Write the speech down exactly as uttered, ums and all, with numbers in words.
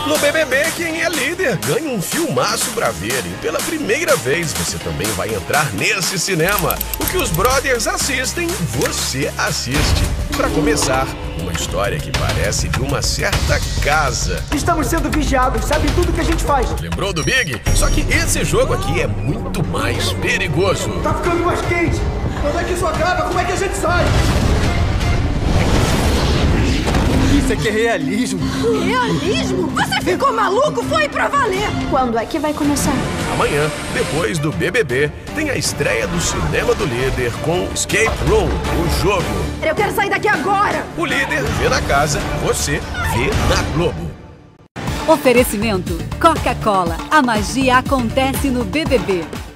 No B B B, quem é líder ganha um filmaço pra ver. E pela primeira vez, você também vai entrar nesse cinema. O que os brothers assistem, você assiste. Pra começar, uma história que parece de uma certa casa. Estamos sendo vigiados, sabe tudo que a gente faz. Lembrou do Big? Só que esse jogo aqui é muito mais perigoso. Tá ficando mais quente. Quando é que isso acaba? Como é que a gente sai? Isso aqui é realismo. Realismo? Você ficou maluco? Foi pra valer! Quando é que vai começar? Amanhã, depois do B B B, tem a estreia do Cinema do Líder com Escape Room, o jogo. Eu quero sair daqui agora! O líder vê na casa, você vê na Globo. Oferecimento Coca-Cola. A magia acontece no B B B.